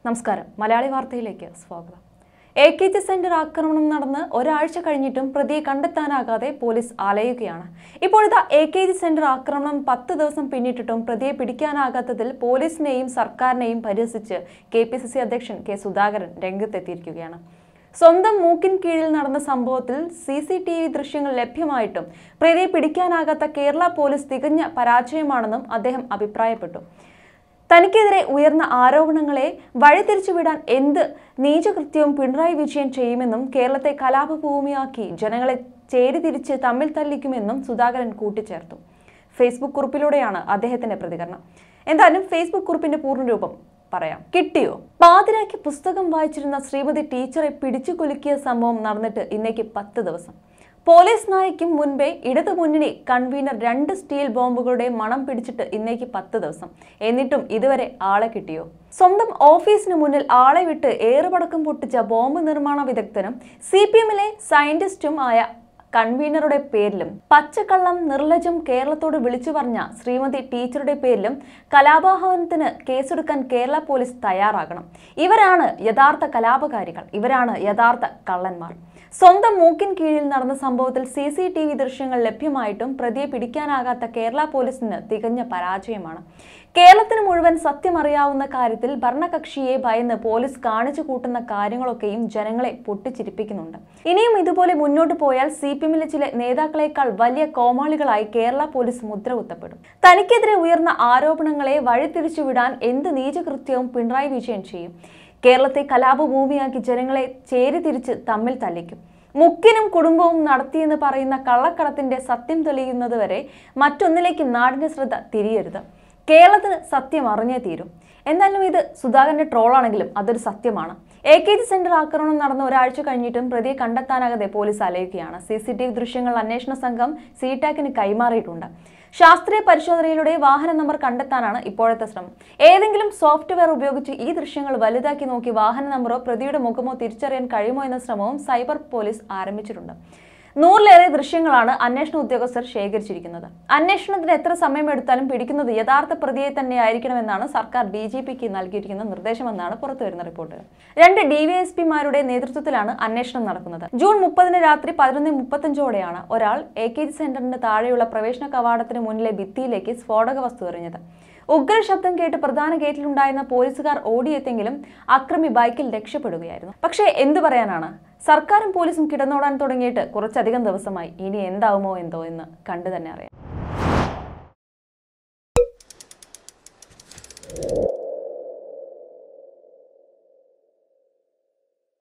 നമസ്കാരം. മലയാളി വാർത്തയിലേക്ക് സ്വാഗതം. AKG സെന്റർ ആക്രമണം നടന്ന് ഒരാഴ്ച കഴിഞ്ഞിട്ടും പ്രതിയെ കണ്ടെത്താനാകാതെ പോലീസ് അലയുകയാണ്. ഇപ്പോഴത്തെ AKG സെന്റർ ആക്രമണം 10 ദിവസം പിന്നിട്ടിട്ടും പ്രതിയെ പിടിക്കാനാകാത്തതിൽ പോലീസിനെയും സർക്കാരിനെയും പരിഹസിച്ച് KPCC അധ്യക്ഷൻ കെ സുധാകരൻ രംഗത്തെത്തിയിരിക്കുകയാണ്. സ്വന്തം മൂക്കിൻ കീഴിൽ നടന്ന സംഭവത്തിൽ CCTV ദൃശ്യങ്ങൾ ലഭ്യമായിട്ടും പ്രതിയെ പിടിക്കാനാകാത്ത കേരള പോലീസ് തികഞ്ഞ പരാജയമാണെന്നും അദ്ദേഹം അഭിപ്രായപ്പെട്ടു. തനിക്കെതിരെ ഉയർന്ന ആരോപണങ്ങളെ വഴിതിരിച്ചുവിടാൻ എന്ത് നീചകൃത്യവും പിണറായി വിജയൻ ചെയ്യുമെന്നും കേരളത്തെ കലാപഭൂമിയാക്കി ജനങ്ങളെ ചേരിതിരിച്ച് തമ്മിൽ തല്ലിക്കുമെന്നും സുധാകരൻ കൂട്ടിച്ചേർത്തു. ഫേസ്ബുക്ക് കുറിപ്പിലൂടെയാണ് അദ്ദേഹത്തിന്റെ പ്രതികരണം. എന്തായാലും ഫേസ്ബുക്ക് കുറിപ്പിന്റെ പൂർണ്ണരൂപം പറയാം. കിട്ടിയോ? പാതിരാക്കി പുസ്തകം വായിച്ചിരുന്ന ശ്രീമതി ടീച്ചറെ പിടിച്ചു കുലുക്കിയ സംഭവം നടന്നിട്ട് ഇന്നേക്ക് 10 ദിവസം. പോലീസ് നായയ്ക്കും മുൻപേ ഇടതുമുന്നണി കൺവീനർ 2 സ്റ്റീൽ ബോംബുകളുടെ മണം പിടിച്ചിട്ട് ഇന്നേക്ക് 10 ദിവസം. എന്നിട്ടും ഇതുവരെ ആളെ കിട്ടിയോ? സ്വന്തം ഓഫീസിന് മുന്നിൽ ആളെ വിട്ട് ഏറുപടക്കം പൊട്ടിച്ച ബോംബ് നിർമ്മാണ വിദഗ്ധനും CPM-ലെ സയന്റിസ്റ്റും ആയ കൺവീനറുടെ പേരിലും പച്ചക്കള്ളം നിർലജ്ജം കേരളത്തോട് വിളിച്ചു പറഞ്ഞ ശ്രീമതി ടീച്ചറുടെ പേരിലും കലാപാഹനത്തിന് കേസെടുക്കാൻ കേരള പോലീസ് തയ്യാറാകണം. ഇവരാണ് യഥാർത്ഥ കലാപകാരികൾ. ഇവരാണ് യഥാർത്ഥ കള്ളന്മാർ. സ്വന്തം മൂക്കിൻ കീഴിൽ നടന്ന സംഭവത്തിൽ CCTV ദൃശ്യങ്ങൾ ലഭ്യമായിട്ടും പ്രതിയെ പിടിക്കാനാകാത്ത കേരള പോലീസിന് തികഞ്ഞ പരാജയമാണ്. കേരളത്തിന് മുഴുവൻ സത്യമറിയാവുന്ന കാര്യത്തിൽ ഭരണകക്ഷിയെ ഭയന്ന് പോലീസ് കാണിച്ചു കൂട്ടുന്ന കാര്യങ്ങളൊക്കെയും ജനങ്ങളെ പൊട്ടിച്ചിരിപ്പിക്കുന്നുണ്ട്. ഇനിയും ഇതുപോലെ മുന്നോട്ട് പോയാൽ CPM-ലെ ചില നേതാക്കളെക്കാൾ വലിയ കോമാളികളായി കേരള പോലീസ് മുദ്ര കുത്തപ്പെടും. തനിക്കെതിരെ ഉയർന്ന ആരോപണങ്ങളെ വഴിതിരിച്ചുവിടാൻ എന്ത് നീചകൃത്യവും പിണറായി വിജയൻ ചെയ്യും. കേരളത്തെ കലാപഭൂമിയാക്കി ജനങ്ങളെ ചേരിതിരിച്ച് തമ്മിൽ തല്ലിക്കും. മുക്കിനും കുടുംബവും നടത്തിയെന്ന് പറയുന്ന കള്ളക്കടത്തിന്റെ സത്യം തെളിയുന്നതുവരെ മറ്റൊന്നിലേക്കും നാടിന്റെ ശ്രദ്ധ തിരിയരുത്. കേരളത്തിന് സത്യം അറിഞ്ഞേ തീരും. എന്തായാലും ഇത് സുധാകരന്റെ ട്രോളാണെങ്കിലും അതൊരു സത്യമാണ്. AKG സെന്റർ ആക്രമണം നടന്ന ഒരാഴ്ച കഴിഞ്ഞിട്ടും പ്രതിയെ കണ്ടെത്താനാകാതെ പോലീസ് അലയുകയാണ്. CCTV ദൃശ്യങ്ങൾ അന്വേഷണ സംഘം CTAC-ന് കൈമാറിയിട്ടുണ്ട്. ശാസ്ത്രീയ പരിശോധനയിലൂടെ വാഹന നമ്പർ കണ്ടെത്താനാണ് ഇപ്പോഴത്തെ ശ്രമം. ഏതെങ്കിലും സോഫ്റ്റ്വെയർ ഉപയോഗിച്ച് ഈ ദൃശ്യങ്ങൾ വലുതാക്കി നോക്കി വാഹന നമ്പറോ പ്രതിയുടെ മുഖമോ തിരിച്ചറിയാൻ കഴിയുമോ എന്ന ശ്രമവും സൈബർ പോലീസ് ആരംഭിച്ചിട്ടുണ്ട്. 100-ലേറെ ദൃശ്യങ്ങളാണ് അന്വേഷണ ഉദ്യോഗസ്ഥർ ശേഖരിച്ചിരിക്കുന്നത്. അന്വേഷണത്തിന് എത്ര സമയമെടുത്താലും പിടിക്കുന്നത് യഥാർത്ഥ പ്രതിയെ തന്നെ ആയിരിക്കണമെന്നാണ് സർക്കാർ DGP-ക്ക് നൽകിയിരിക്കുന്ന നിർദ്ദേശമെന്നാണ് പുറത്തുവരുന്ന റിപ്പോർട്ടുകൾ. 2 DYSP-മാരുടെ നേതൃത്വത്തിലാണ് അന്വേഷണം നടക്കുന്നത്. ജൂൺ 30-ന് രാത്രി 11:35-ഓടെയാണ് ഒരാൾ AKG സെന്ററിന് താഴെയുള്ള പ്രവേശന കവാടത്തിന് മുന്നിലെ ഭിത്തിയിലേക്ക് സ്ഫോടക വസ്തു എറിഞ്ഞത്. ഉഗ്ര ശബ്ദം കേട്ട് പ്രധാന ഗേറ്റിലുണ്ടായിരുന്ന പോലീസുകാർ ഓടിയെത്തെങ്കിലും അക്രമി ബൈക്കിൽ രക്ഷപ്പെടുകയായിരുന്നു. പക്ഷേ എന്തു പറയാനാണ്, സർക്കാരും പോലീസും കിടന്നോടാൻ തുടങ്ങിയിട്ട് കുറച്ചധികം ദിവസമായി. ഇനി എന്താവുമോ എന്തോ എന്ന് കണ്ടു തന്നെ അറിയാം.